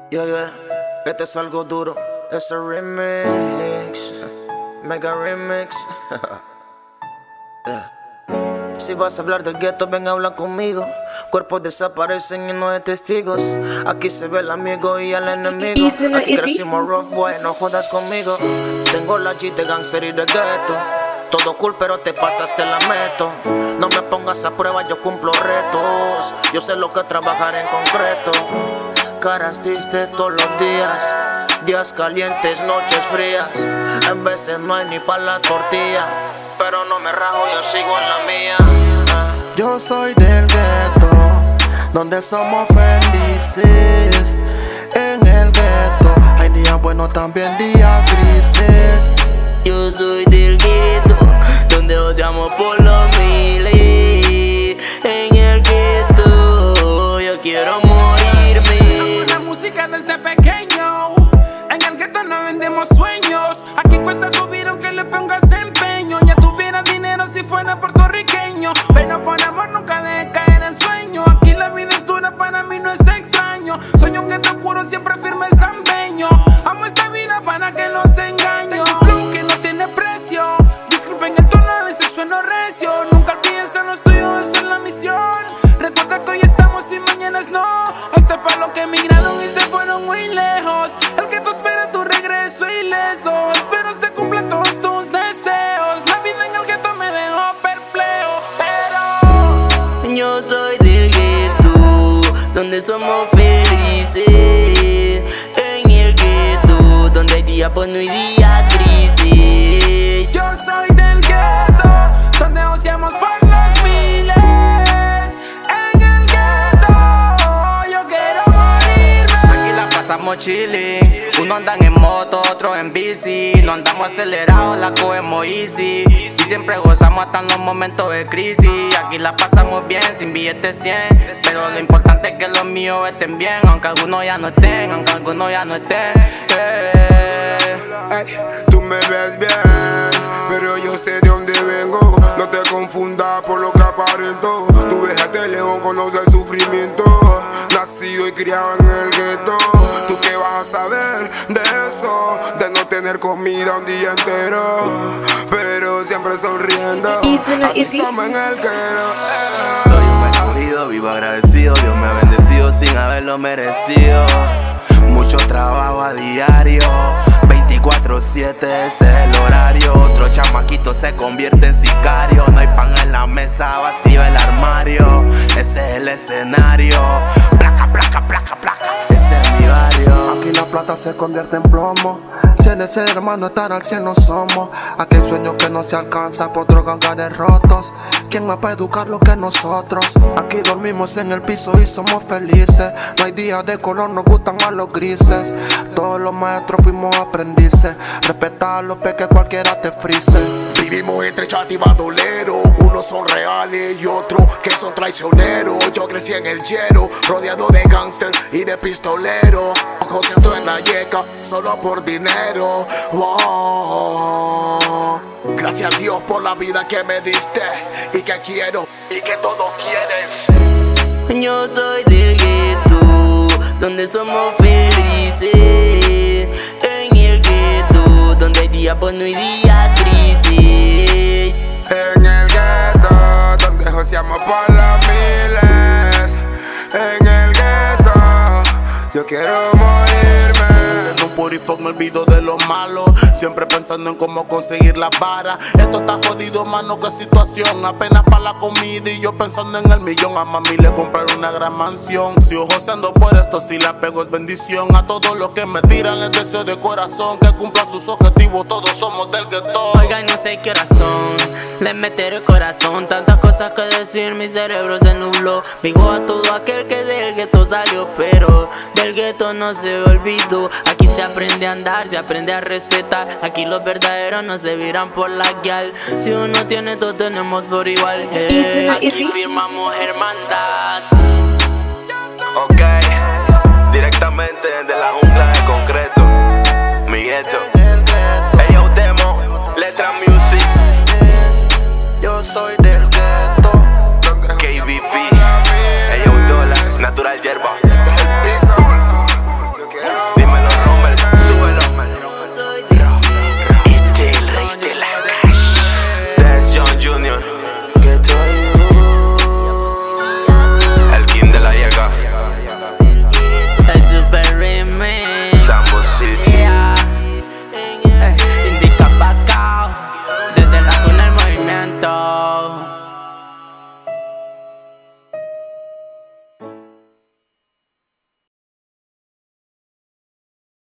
Yeah, yeah, este es algo duro. Es un remix, mega remix. Yeah. Si vas a hablar del gueto, ven a hablar conmigo. Cuerpos desaparecen y no hay testigos. Aquí se ve el amigo y el enemigo. Aquí crecimos rough boy, no jodas conmigo. Tengo la G de gangster y de gueto. Todo cool pero te pasaste, la meto. No me pongas a prueba, yo cumplo retos. Yo sé lo que es trabajar en concreto. Caras tristes todos los días, días calientes, noches frías. En veces no hay ni pa' la tortilla, pero no me rajo, yo sigo en la mía. Yo soy del gueto, donde somos felices. En el gueto hay días buenos, también días grises. Yo soy del gueto, donde odiamos por los miles. En el gueto yo quiero morirme. La música desde pequeño. En el gueto no vendemos sueños. Aquí cuesta subir aunque le pongas empeño. Ya tuviera dinero si fuera puertorriqueño, pero por amor nunca deje caer el sueño. Aquí la vida es dura, para mí no es extraño. Soy un gueto puro, siempre firme zambeño. Amo esta vida para que no se engañe. Tengo flow que no tiene precio. Disculpen el tono, a veces sueno recio. Nunca olvides a los tuyos, eso es la misión. Recuerda que hoy estamos y mañana es no. Este palo que emigraron y se fueron muy lejos. El gueto espera tu regreso ileso. Espero se cumplan todos tus deseos. La vida en el gueto me dejó perplejo, pero yo soy del gueto, donde somos felices. En el gueto, donde hay días buenos y días grises. yo soy del gueto, donde ociamos por los miles. En el gueto yo quiero morirme. Aquí la pasamos chilling. Uno andan en moto, otro en bici. No andamos acelerados, la cogemos easy. Y siempre gozamos hasta en los momentos de crisis. Aquí la pasamos bien, sin billetes 100. Pero lo importante es que los míos estén bien. Aunque algunos ya no estén, aunque algunos ya no estén. Ay, tú me ves bien, pero yo sé de dónde vengo. No te confundas por lo que aparento. Tu vieja de león conoce el sufrimiento. Nacido y criado en el gueto. ¿Tú qué vas a saber de eso? De no tener comida un día entero, pero siempre sonriendo. Así somos en el gueto. Soy un escogido, vivo agradecido. Dios me ha bendecido sin haberlo merecido. Mucho trabajo a diario, 24/7 ese es el horario. Otro chamaquito se convierte en sicario. No hay pan en la mesa, vacío el armario. Ese es el escenario. Placa, placa, placa, placa. Ese es mi barrio. Aquí la plata se convierte en plomo. Si en ese hermano estar al 100 no somos. Aquel sueño que no se alcanza por drogas, ganes rotos. ¿Quién más para educar lo que nosotros? Aquí dormimos en el piso y somos felices. No hay días de color, nos gustan más los grises. Todos los maestros fuimos aprendices. Respetar a los peques, cualquiera te frise. Vivimos entre chat y bandolero. Unos son reales y otros que son traicioneros. Yo crecí en el hielo, rodeado de gángster y de pistolero. Ojos siento en la yeca, solo por dinero. Wow. Gracias a Dios por la vida que me diste y que quiero y que todos quieren. Yo soy del gueto, donde somos felices. En el gueto, donde hay días buenos y días grises. En el gueto, donde joseamos por los miles. En el gueto, yo quiero morirme. Haciendo un purifuck me olvido de lo malo. Siempre pensando en cómo conseguir las varas. Esto está jodido, mano, qué situación. Apenas para la comida y yo pensando en el millón. A mami le compraré una gran mansión. Sigo joseando por esto, si la pego es bendición. A todos los que me tiran les deseo de corazón que cumplan sus objetivos, todos somos del gueto. Oigan, no sé qué horas son, les meteré el corazón. Tantas cosas que decir, mi cerebro se nubló. Digo a todo aquel que del gueto salió, pero del gueto no se olvidó. Aquí se aprende a andar, se aprende a respetar. Aquí los verdaderos no se viran por la guial. Si uno tiene, todos tenemos por igual. Aquí firmamos hermandad. Ok, directamente de la jungla de concreto, mi gueto.